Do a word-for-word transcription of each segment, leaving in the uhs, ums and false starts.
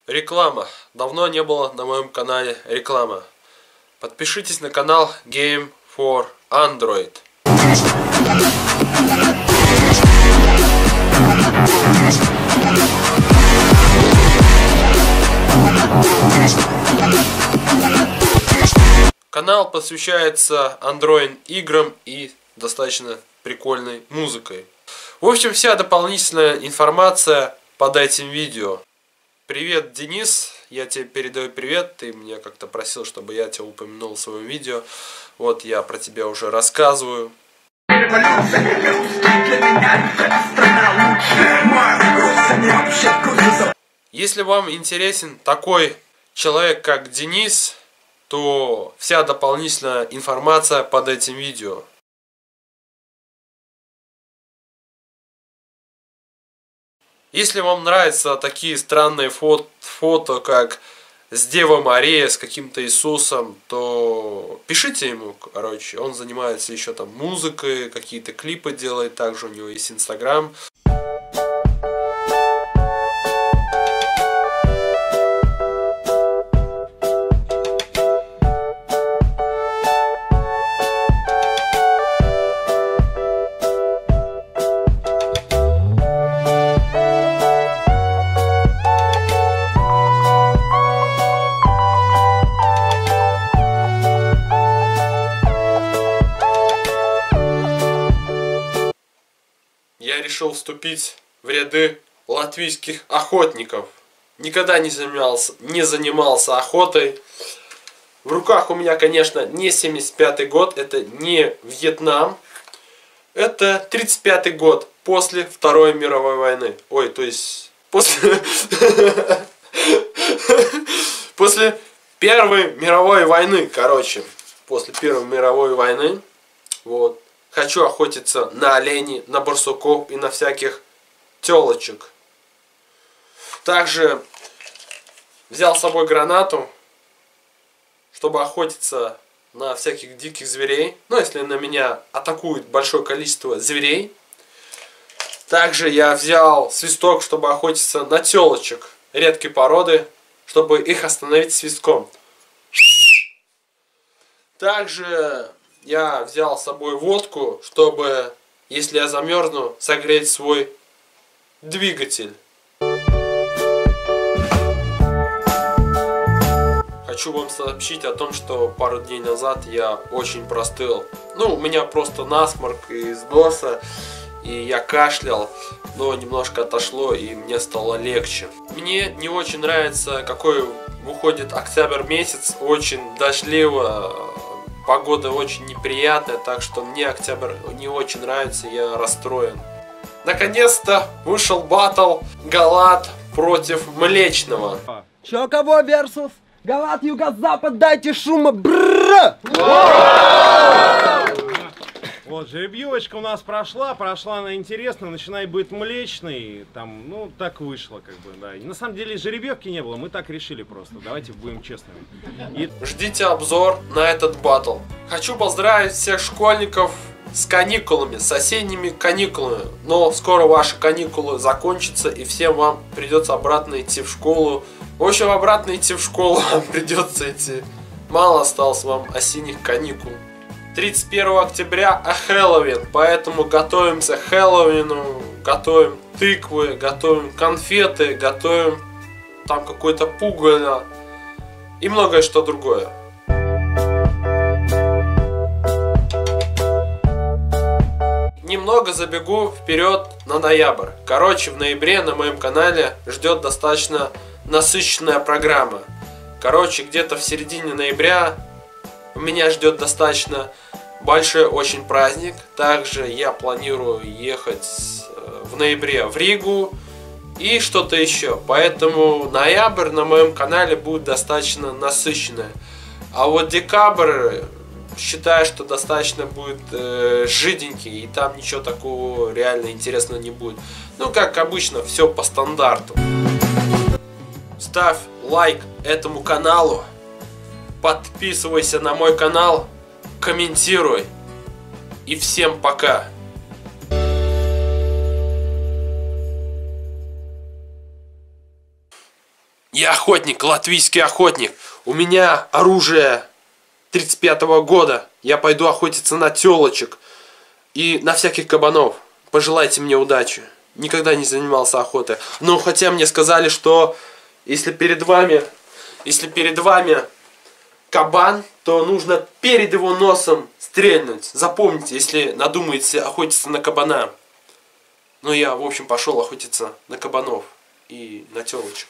Реклама. Давно не было на моем канале реклама. Подпишитесь на канал Game for Android. Канал посвящается Android играм и достаточно прикольной музыкой. В общем, вся дополнительная информация под этим видео. Привет, Денис, я тебе передаю привет, ты меня как-то просил, чтобы я тебя упомянул в своем видео. Вот я про тебя уже рассказываю. Если вам интересен такой человек, как Денис, то вся дополнительная информация под этим видео. Если вам нравятся такие странные фото, фото как с Девой Марией, с каким-то Иисусом, то пишите ему, короче. Он занимается еще там музыкой, какие-то клипы делает, также у него есть Инстаграм. Я решил вступить в ряды латвийских охотников. Никогда не занимался, не занимался охотой. В руках у меня, конечно, не семьдесят пятый год, это не Вьетнам. Это тридцать пятый год, после Второй мировой войны. Ой, то есть после после Первой мировой войны, короче. После Первой мировой войны. Вот. Хочу охотиться на оленей, на барсуков и на всяких телочек. Также взял с собой гранату, чтобы охотиться на всяких диких зверей. Ну, если на меня атакует большое количество зверей. Также я взял свисток, чтобы охотиться на телочек редкой породы, чтобы их остановить свистком. Также я взял с собой водку, чтобы, если я замерзну, согреть свой двигатель. Хочу вам сообщить о том, что пару дней назад я очень простыл. Ну, у меня просто насморк из носа, и я кашлял, но немножко отошло, и мне стало легче. Мне не очень нравится, какой выходит октябрь месяц, очень дождливо. Погода очень неприятная, так что мне октябрь не очень нравится, я расстроен. Наконец-то вышел баттл Галат против Млечного. Чё кого версус? Галат, юго-запад, дайте шума, брррр! Вот, жеребьевочка у нас прошла, прошла она интересно, начинай быть Млечный, там, ну, так вышло, как бы, да. И на самом деле жеребьевки не было, мы так решили просто, давайте будем честными. И... Ждите обзор на этот баттл. Хочу поздравить всех школьников с каникулами, с осенними каникулами. Но скоро ваши каникулы закончатся, и всем вам придется обратно идти в школу. В общем, обратно идти в школу вам придется идти. Мало осталось вам осенних каникул. тридцать первого октября Хэллоуин, поэтому готовимся к Хэллоуину, готовим тыквы, готовим конфеты, готовим там какое-то пугало и многое что другое. Немного забегу вперед на ноябрь. Короче, в ноябре на моем канале ждет достаточно насыщенная программа. Короче, где-то в середине ноября меня ждет достаточно большой очень праздник. Также я планирую ехать в ноябре в Ригу и что-то еще. Поэтому ноябрь на моем канале будет достаточно насыщенный. А вот декабрь, считаю, что достаточно будет э, жиденький. И там ничего такого реально интересного не будет. Ну, как обычно, все по стандарту. Ставь лайк этому каналу. Подписывайся на мой канал, комментируй. И всем пока. Я охотник, латвийский охотник. У меня оружие тридцать пятого года. Я пойду охотиться на телочек и на всяких кабанов. Пожелайте мне удачи. Никогда не занимался охотой. Но хотя мне сказали, что если перед вами, если перед вами кабан, то нужно перед его носом стрельнуть. Запомните, если надумаете охотиться на кабана. Ну, я, в общем, пошел охотиться на кабанов и на телочек.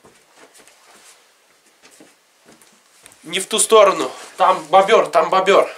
Не в ту сторону. Там бобер, там бобер.